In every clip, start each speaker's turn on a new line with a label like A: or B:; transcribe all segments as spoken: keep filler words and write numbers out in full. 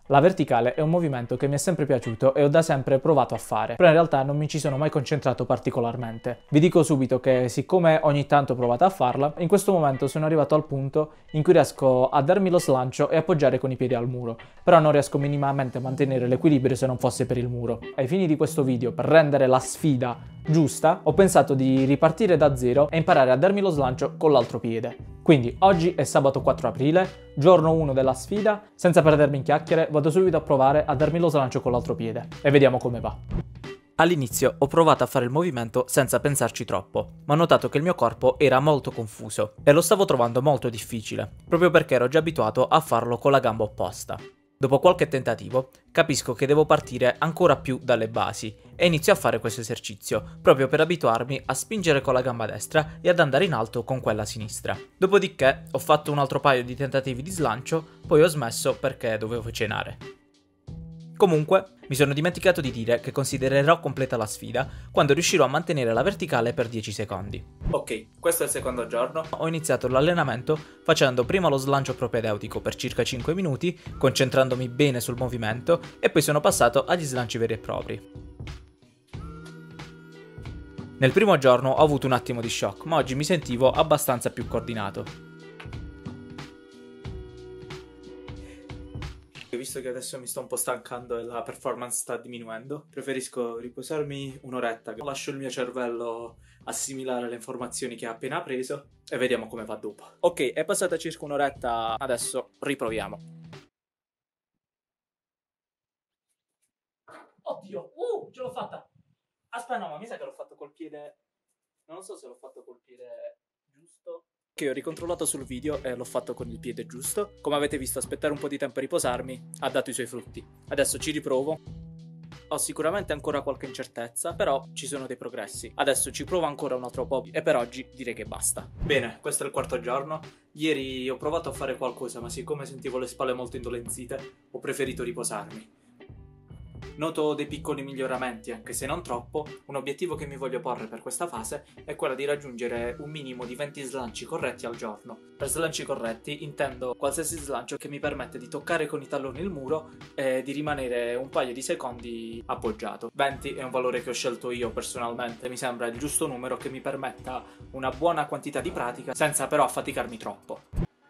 A: La verticale è un movimento che mi è sempre piaciuto e ho da sempre provato a fare, però in realtà non mi ci sono mai concentrato particolarmente. Vi dico subito che siccome ogni tanto ho provato a farla, in questo momento sono arrivato al punto in cui riesco a darmi lo slancio e appoggiare con i piedi al muro, però non riesco minimamente a mantenere l'equilibrio se non fosse per il muro. Ai fini di questo video, per rendere la sfida giusta, ho pensato di ripartire da zero e imparare a darmi lo slancio con l'altro piede. Quindi oggi è sabato quattro aprile, giorno uno della sfida, senza perdermi in chiacchiere vado subito a provare a darmi lo slancio con l'altro piede e vediamo come va. All'inizio ho provato a fare il movimento senza pensarci troppo, ma ho notato che il mio corpo era molto confuso e lo stavo trovando molto difficile, proprio perché ero già abituato a farlo con la gamba opposta. Dopo qualche tentativo capisco che devo partire ancora più dalle basi e inizio a fare questo esercizio proprio per abituarmi a spingere con la gamba destra e ad andare in alto con quella sinistra. Dopodiché ho fatto un altro paio di tentativi di slancio, poi ho smesso perché dovevo cenare. Comunque, mi sono dimenticato di dire che considererò completa la sfida quando riuscirò a mantenere la verticale per dieci secondi. Ok, questo è il secondo giorno. Ho iniziato l'allenamento facendo prima lo slancio propedeutico per circa cinque minuti, concentrandomi bene sul movimento, e poi sono passato agli slanci veri e propri. Nel primo giorno ho avuto un attimo di shock, ma oggi mi sentivo abbastanza più coordinato. Visto che adesso mi sto un po' stancando e la performance sta diminuendo, preferisco riposarmi un'oretta, lascio il mio cervello assimilare le informazioni che ha appena preso e vediamo come va dopo. Ok, è passata circa un'oretta, adesso riproviamo. Oddio, uh, ce l'ho fatta! Aspetta, no, ma mi sa che l'ho fatto col piede... Non so se l'ho fatto col piede giusto... Che ho ricontrollato sul video e l'ho fatto con il piede giusto. Come avete visto, aspettare un po' di tempo e riposarmi ha dato i suoi frutti. Adesso ci riprovo. Ho sicuramente ancora qualche incertezza, però ci sono dei progressi. Adesso ci provo ancora un altro po' e per oggi direi che basta. Bene, questo è il quarto giorno. Ieri ho provato a fare qualcosa, ma siccome sentivo le spalle molto indolenzite, ho preferito riposarmi. Noto dei piccoli miglioramenti, anche se non troppo. Un obiettivo che mi voglio porre per questa fase è quello di raggiungere un minimo di venti slanci corretti al giorno. Per slanci corretti intendo qualsiasi slancio che mi permette di toccare con i talloni il muro e di rimanere un paio di secondi appoggiato. venti è un valore che ho scelto io personalmente, mi sembra il giusto numero che mi permetta una buona quantità di pratica senza però affaticarmi troppo.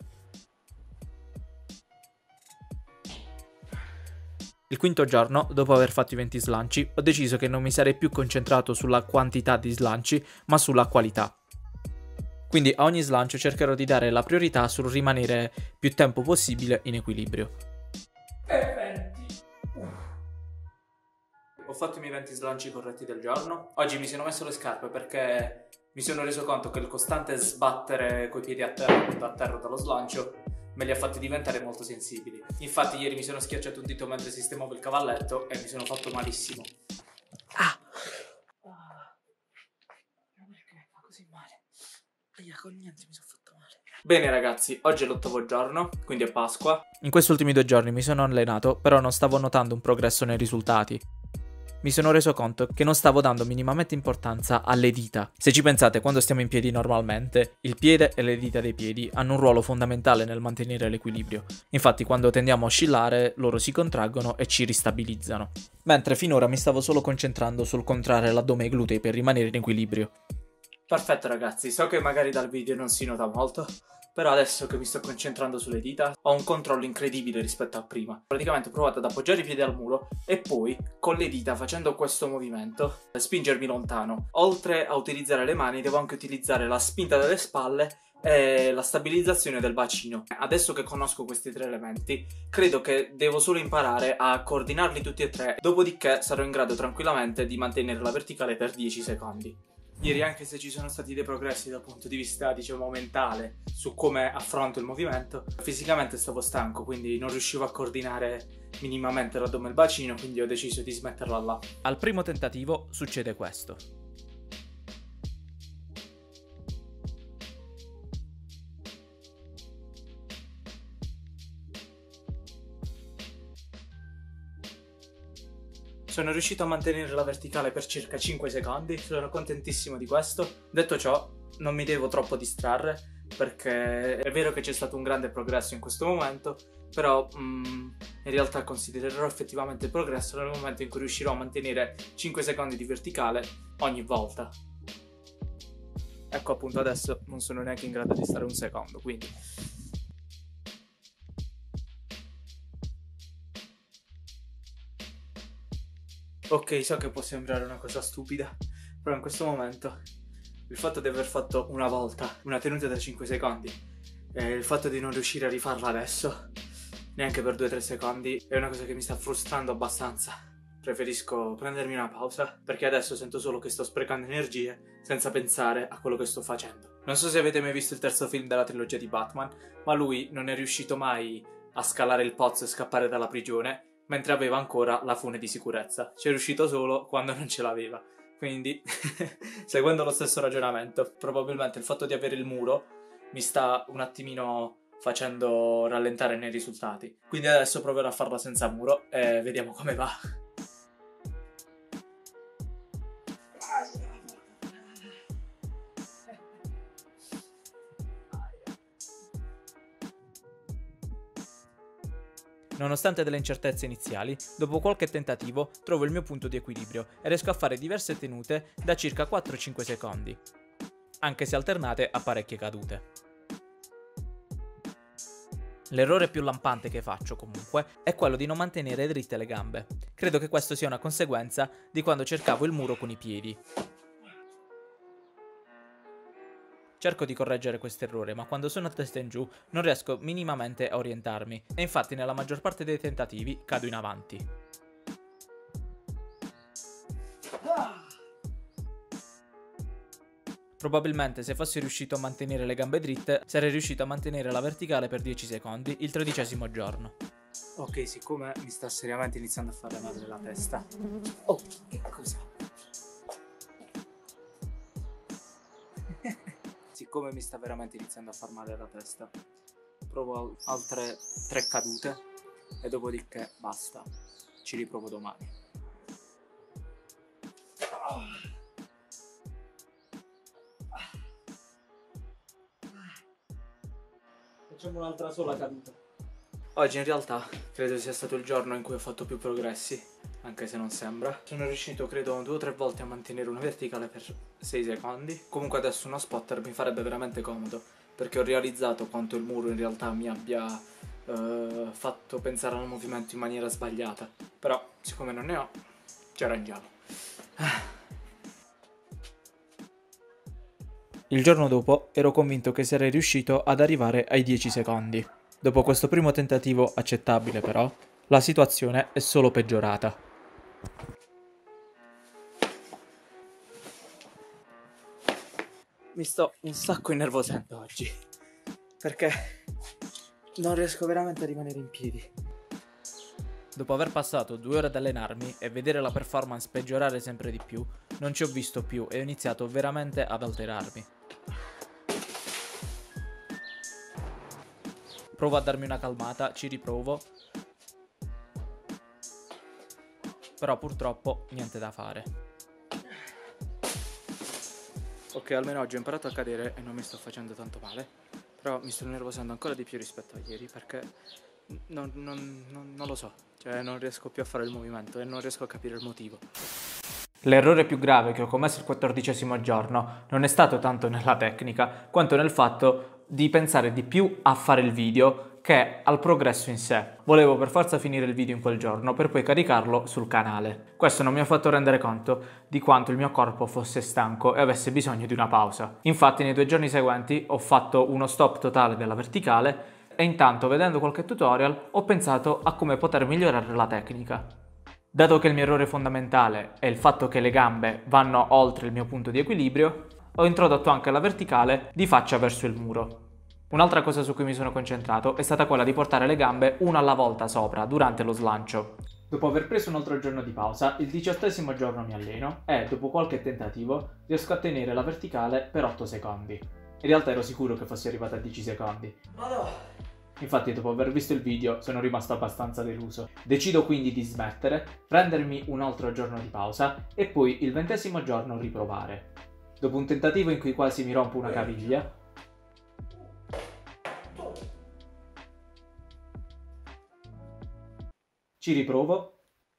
A: Il quinto giorno, dopo aver fatto i venti slanci, ho deciso che non mi sarei più concentrato sulla quantità di slanci, ma sulla qualità. Quindi a ogni slancio cercherò di dare la priorità sul rimanere più tempo possibile in equilibrio. E venti. Ho fatto i miei venti slanci corretti del giorno. Oggi mi sono messo le scarpe perché mi sono reso conto che il costante sbattere coi piedi a terra, a terra dallo slancio me li ha fatti diventare molto sensibili. Infatti ieri mi sono schiacciato un dito mentre sistemavo il cavalletto e mi sono fatto malissimo. Ah! Ah. Perché fa così male? Aia, con niente mi sono fatto male. Bene ragazzi, oggi è l'ottavo giorno, quindi è Pasqua. In questi ultimi due giorni mi sono allenato, però non stavo notando un progresso nei risultati. Mi sono reso conto che non stavo dando minimamente importanza alle dita. Se ci pensate, quando stiamo in piedi normalmente, il piede e le dita dei piedi hanno un ruolo fondamentale nel mantenere l'equilibrio. Infatti, quando tendiamo a oscillare, loro si contraggono e ci ristabilizzano. Mentre finora mi stavo solo concentrando sul contrarre l'addome e i glutei per rimanere in equilibrio. Perfetto ragazzi, so che magari dal video non si nota molto, però adesso che mi sto concentrando sulle dita ho un controllo incredibile rispetto a prima. Praticamente ho provato ad appoggiare i piedi al muro e poi con le dita, facendo questo movimento, spingermi lontano. Oltre a utilizzare le mani devo anche utilizzare la spinta delle spalle e la stabilizzazione del bacino. Adesso che conosco questi tre elementi, credo che devo solo imparare a coordinarli tutti e tre, dopodiché sarò in grado tranquillamente di mantenere la verticale per dieci secondi. Ieri, anche se ci sono stati dei progressi dal punto di vista, diciamo, mentale su come affronto il movimento, fisicamente stavo stanco, quindi non riuscivo a coordinare minimamente l'addome e il bacino, quindi ho deciso di smetterla là. Al primo tentativo succede questo. Sono riuscito a mantenere la verticale per circa cinque secondi, sono contentissimo di questo. Detto ciò, non mi devo troppo distrarre perché è vero che c'è stato un grande progresso in questo momento, però mm, in realtà considererò effettivamente il progresso nel momento in cui riuscirò a mantenere cinque secondi di verticale ogni volta. Ecco, appunto, adesso non sono neanche in grado di stare un secondo, quindi... Ok, so che può sembrare una cosa stupida, però in questo momento il fatto di aver fatto una volta una tenuta da cinque secondi e il fatto di non riuscire a rifarla adesso, neanche per due tre secondi, è una cosa che mi sta frustrando abbastanza. Preferisco prendermi una pausa, perché adesso sento solo che sto sprecando energie senza pensare a quello che sto facendo. Non so se avete mai visto il terzo film della trilogia di Batman, ma lui non è riuscito mai a scalare il pozzo e scappare dalla prigione, mentre aveva ancora la fune di sicurezza. Ci è riuscito solo quando non ce l'aveva. Quindi, seguendo lo stesso ragionamento, probabilmente il fatto di avere il muro mi sta un attimino facendo rallentare nei risultati. Quindi adesso proverò a farla senza muro e vediamo come va. Nonostante delle incertezze iniziali, dopo qualche tentativo trovo il mio punto di equilibrio e riesco a fare diverse tenute da circa quattro cinque secondi, anche se alternate a parecchie cadute. L'errore più lampante che faccio, comunque, è quello di non mantenere dritte le gambe. Credo che questo sia una conseguenza di quando cercavo il muro con i piedi. Cerco di correggere questo errore, ma quando sono a testa in giù non riesco minimamente a orientarmi e infatti nella maggior parte dei tentativi cado in avanti. Probabilmente se fossi riuscito a mantenere le gambe dritte sarei riuscito a mantenere la verticale per dieci secondi il tredicesimo giorno. Ok, siccome mi sta seriamente iniziando a fare male la testa. Oh, che cosa? Siccome mi sta veramente iniziando a far male la testa, provo altre tre cadute e dopodiché basta. Ci riprovo domani. Facciamo un'altra sola caduta. Oggi in realtà credo sia stato il giorno in cui ho fatto più progressi, anche se non sembra. Sono riuscito credo due o tre volte a mantenere una verticale per sei secondi. Comunque adesso uno spotter mi farebbe veramente comodo, perché ho realizzato quanto il muro in realtà mi abbia eh, fatto pensare al movimento in maniera sbagliata. Però siccome non ne ho, ci arrangiamo. Il giorno dopo ero convinto che sarei riuscito ad arrivare ai dieci secondi. Dopo questo primo tentativo accettabile però, la situazione è solo peggiorata. Mi sto un sacco innervosendo oggi, perché non riesco veramente a rimanere in piedi. Dopo aver passato due ore ad allenarmi e vedere la performance peggiorare sempre di più, non ci ho visto più e ho iniziato veramente ad alterarmi. Provo a darmi una calmata, ci riprovo, però purtroppo niente da fare. Ok, almeno oggi ho imparato a cadere e non mi sto facendo tanto male, però mi sto nervosendo ancora di più rispetto a ieri perché non, non, non, non lo so, cioè non riesco più a fare il movimento e non riesco a capire il motivo. L'errore più grave che ho commesso il quattordicesimo giorno non è stato tanto nella tecnica quanto nel fatto di pensare di più a fare il video che al progresso in sé. Volevo per forza finire il video in quel giorno per poi caricarlo sul canale. Questo non mi ha fatto rendere conto di quanto il mio corpo fosse stanco e avesse bisogno di una pausa. Infatti nei due giorni seguenti ho fatto uno stop totale della verticale e intanto, vedendo qualche tutorial, ho pensato a come poter migliorare la tecnica. Dato che il mio errore fondamentale è il fatto che le gambe vanno oltre il mio punto di equilibrio, ho introdotto anche la verticale di faccia verso il muro. Un'altra cosa su cui mi sono concentrato è stata quella di portare le gambe una alla volta sopra durante lo slancio. Dopo aver preso un altro giorno di pausa, il diciottesimo giorno mi alleno e, dopo qualche tentativo, riesco a tenere la verticale per otto secondi. In realtà ero sicuro che fossi arrivato a dieci secondi. Infatti, dopo aver visto il video, sono rimasto abbastanza deluso. Decido quindi di smettere, prendermi un altro giorno di pausa e poi il ventesimo giorno riprovare. Dopo un tentativo in cui quasi mi rompo una caviglia,
B: Ci riprovo.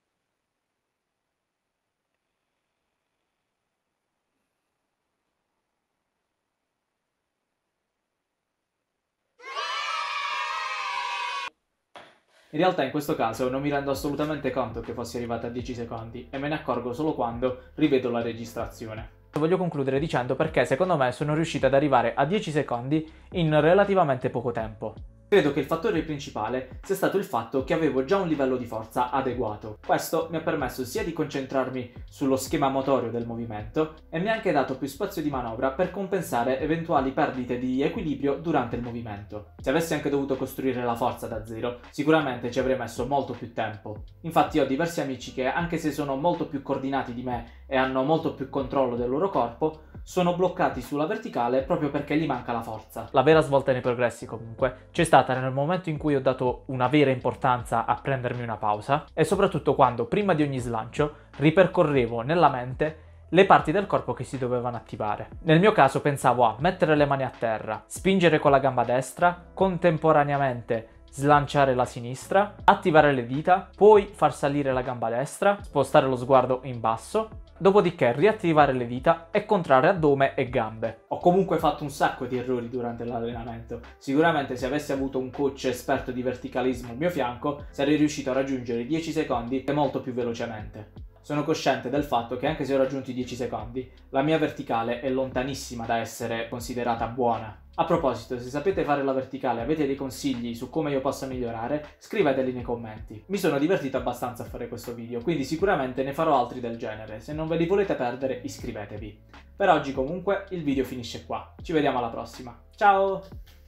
B: In realtà in questo caso non mi rendo assolutamente conto che fossi arrivata a dieci secondi e me ne accorgo solo quando rivedo la registrazione. Voglio concludere dicendo perché secondo me sono riuscito ad arrivare a dieci secondi in relativamente poco tempo. Credo che il fattore principale sia stato il fatto che avevo già un livello di forza adeguato. Questo mi ha permesso sia di concentrarmi sullo schema motorio del movimento e mi ha anche dato più spazio di manovra per compensare eventuali perdite di equilibrio durante il movimento. Se avessi anche dovuto costruire la forza da zero, sicuramente ci avrei messo molto più tempo. Infatti ho diversi amici che, anche se sono molto più coordinati di me e hanno molto più controllo del loro corpo, sono bloccati sulla verticale proprio perché gli manca la forza. La vera svolta nei progressi comunque c'è stata nel momento in cui ho dato una vera importanza a prendermi una pausa e soprattutto quando prima di ogni slancio ripercorrevo nella mente le parti del corpo che si dovevano attivare. Nel mio caso pensavo a mettere le mani a terra, spingere con la gamba destra, contemporaneamente slanciare la sinistra, attivare le dita, poi far salire la gamba destra, spostare lo sguardo in basso, dopodiché riattivare le dita e contrarre addome e gambe. Ho comunque fatto un sacco di errori durante l'allenamento. Sicuramente se avessi avuto un coach esperto di verticalismo al mio fianco, sarei riuscito a raggiungere i dieci secondi molto più velocemente. Sono cosciente del fatto che anche se ho raggiunto i dieci secondi, la mia verticale è lontanissima da essere considerata buona. A proposito, se sapete fare la verticale e avete dei consigli su come io possa migliorare, scriveteli nei commenti. Mi sono divertito abbastanza a fare questo video, quindi sicuramente ne farò altri del genere. Se non ve li volete perdere, iscrivetevi. Per oggi comunque il video finisce qua. Ci vediamo alla prossima. Ciao!